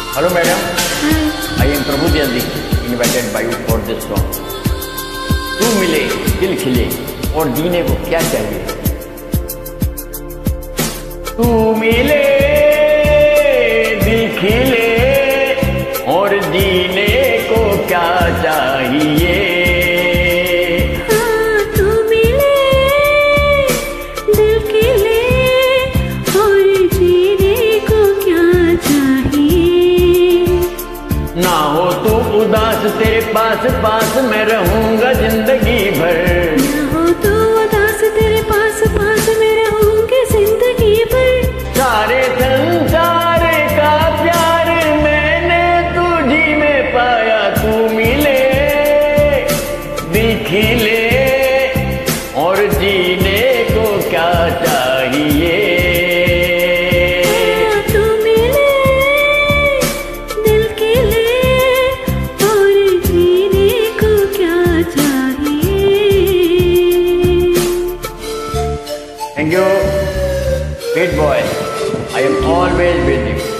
Hello madam, I am Prabhu Jyoti, invited by you for this song. तू मिले दिल खिले और जीने को क्या चाहिए। तू मिले दिल खिले और जीने को क्या चाहिए। ना हो तू उदास तेरे पास पास मैं रहूंगा जिंदगी भर। ना हो तू उदास तेरे पास पास मैं रहूंगी जिंदगी भर। सारे संसार का प्यार मैंने तुझी में पाया। तू मिले दिल खिले और जीने को क्या चाहिए। Thank you, sweet boy. I am always with you.